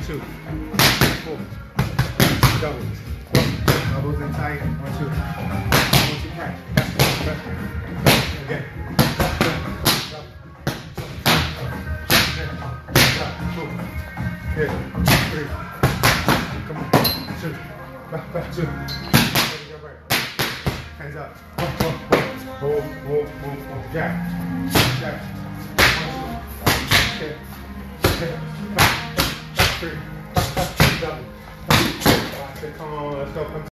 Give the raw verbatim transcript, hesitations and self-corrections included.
two, four, doubles, elbows in tight, one, two, one, two, tight, again, hit, three, come on, two, back, back, two, hands up, one, one, one, hold, hold, hold, hold, jab, jab, one, two, hit, hit, back, back, three, back, back, double, come on, let's go, come